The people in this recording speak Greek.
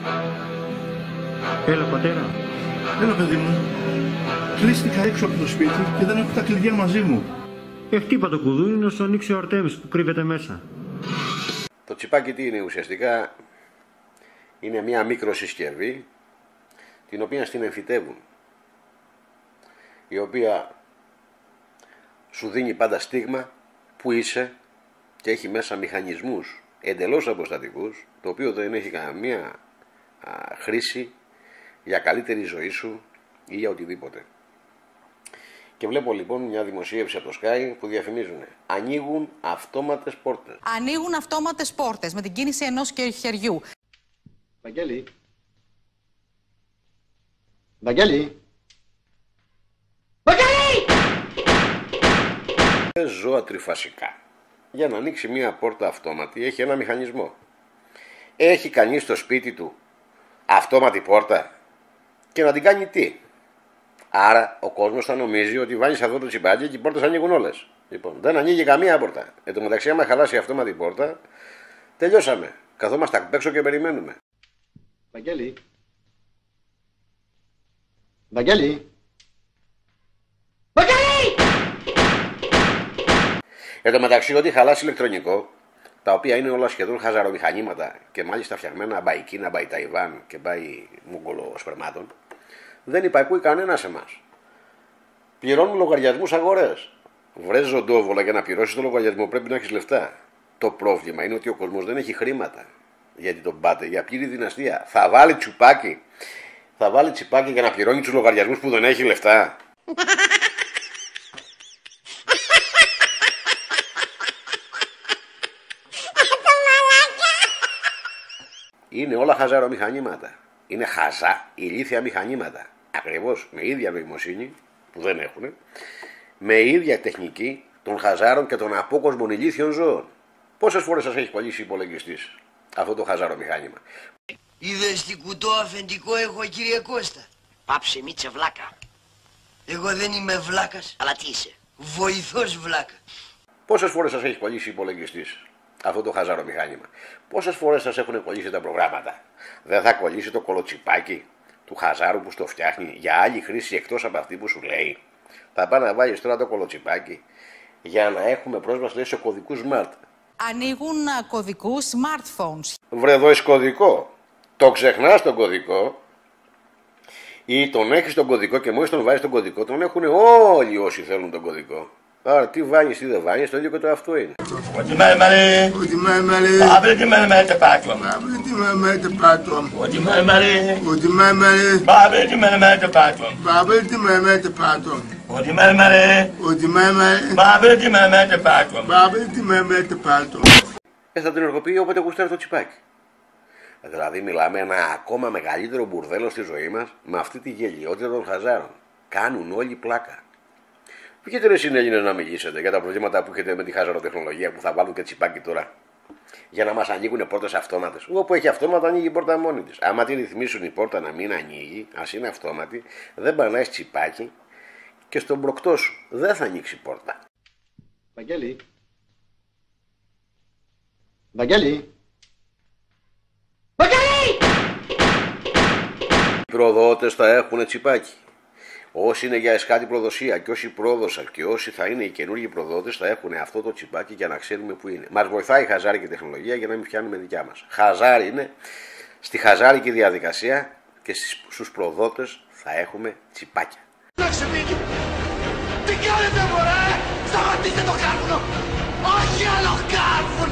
Έλα, πατέρα. Έλα, παιδί μου. Κλείστηκα έξω από το σπίτι και δεν έχω τα κλειδιά μαζί μου. Χτύπα το κουδούνι να σου ανοίξει ο Αρτέμις που κρύβεται μέσα. Το τσιπάκι τι είναι ουσιαστικά? Είναι μια μικροσυσκευή την οποία στην εμφυτεύουν, η οποία σου δίνει πάντα στίγμα που είσαι και έχει μέσα μηχανισμούς εντελώς αποστατικούς, το οποίο δεν έχει καμία χρήση για καλύτερη ζωή σου ή για οτιδήποτε. Και βλέπω λοιπόν μια δημοσίευση από το Sky που διαφημίζουν: ανοίγουν αυτόματες πόρτες. Ανοίγουν αυτόματες πόρτες με την κίνηση ενός χεριού. Βαγγέλη. Βαγγέλη. Βαγγέλη! Ζώα τριφασικά. Για να ανοίξει μια πόρτα αυτόματη έχει ένα μηχανισμό. Έχει κανείς στο σπίτι του αυτόματη πόρτα? Και να την κάνει τι? Άρα ο κόσμος θα νομίζει ότι βάζεις αυτό το τσιπάκι και οι πόρτες ανοίγουν όλες. Λοιπόν, δεν ανοίγει καμία πόρτα. Εν τω μεταξύ, άμα χαλάσει η αυτόματη πόρτα, τελειώσαμε. Καθόμαστε απ' έξω και περιμένουμε. Βαγγέλη. Βαγγέλη. Βαγγέλη! Εν τω μεταξύ, ό,τι χαλάσει ηλεκτρονικό, τα οποία είναι όλα σχεδόν χαζαρομηχανήματα και μάλιστα φτιαγμένα by Κίνα, by Ταϊβάν και by μουγκολοσπερμάτων, δεν υπακούει κανένα σε εμάς. Πληρώνουν λογαριασμούς αγορές. Βρες ζωντόβολα, για να πληρώσεις το λογαριασμό πρέπει να έχεις λεφτά. Το πρόβλημα είναι ότι ο κόσμος δεν έχει χρήματα. Γιατί τον πάτε για πλήρη δυναστεία. Θα βάλει τσιπάκι. Θα βάλει τσιπάκι για να πληρώνει τους λογαριασμούς που δεν έχει λεφτά. Είναι όλα χαζαρομηχανήματα. Είναι χαζά, ηλίθια μηχανήματα. Ακριβώς με ίδια νοημοσύνη που δεν έχουν, με ίδια τεχνική των χαζάρων και των απόκοσμων ηλίθιων ζώων. Πόσες φορές σας έχει κολλήσει υπολογιστής αυτό το χαζαρομηχάνημα? Είδες τι κουτό αφεντικό έχω, κύριε Κώστα? Πάψε Μίτσε βλάκα. Εγώ δεν είμαι βλάκας. Αλλά τι είσαι? Βοηθός βλάκα. Πόσες φορές σας έχει κολλήσει υπολογιστής αυτό το χαζαρομηχάνημα? Πόσες φορές σας έχουν κολλήσει τα προγράμματα? Δεν θα κολλήσει το κολοτσιπάκι του χαζάρου που στο φτιάχνει για άλλη χρήση εκτός από αυτή που σου λέει? Θα πάει να βάλεις τώρα το κολοτσιπάκι για να έχουμε πρόσβαση, λέει, σε κωδικούς smart. Ανοίγουν κωδικούς smartphones. Βρε, εδώ έχει κωδικό. Το ξεχνάς τον κωδικό ή τον έχεις τον κωδικό και μόλις τον βάζεις τον κωδικό τον έχουν όλοι όσοι θέλουν τον κωδικό. Άρα τι βάνεις, τι δεν βάνεις, το ίδιο και το αυτό είναι. Θα την ενεργοποιεί όποτε γουστάρει το τσιπάκι. Δηλαδή μιλάμε ένα ακόμα μεγαλύτερο μπουρδέλο στη ζωή μας με αυτή τη γελιότητα των χαζάρων. Κάνουν όλοι πλάκα. Βγείτε ρε συνέλληνες να μιλήσετε για τα προβλήματα που έχετε με τη χαζαροτεχνολογία που θα βάλουν και τσιπάκι τώρα. Για να μας ανοίγουν πόρτες αυτόματες. Όπου έχει αυτόματα ανοίγει η πόρτα μόνη της. Άμα τη ρυθμίσουν η πόρτα να μην ανοίγει, ας είναι αυτόματη, δεν πανάει τσιπάκι και στον προκτό σου δεν θα ανοίξει πόρτα. Βαγγέλη. Βαγγέλη. Βαγγέλη! Οι προδότες θα έχουν τσιπάκι. Όσοι είναι για εσκάτη προδοσία και όσοι πρόδωσαν και όσοι θα είναι οι καινούργιοι προδότες θα έχουν αυτό το τσιπάκι για να ξέρουμε που είναι. Μας βοηθάει η χαζάρικη τεχνολογία για να μην φτιάχνουμε δικιά μας. Χαζάρι είναι στη χαζάρικη διαδικασία και στους προδότες θα έχουμε τσιπάκια. Τι κάνετε μωρέ! Σταματήστε το κάρβουνο! Όχι άλλο κάρβουνο!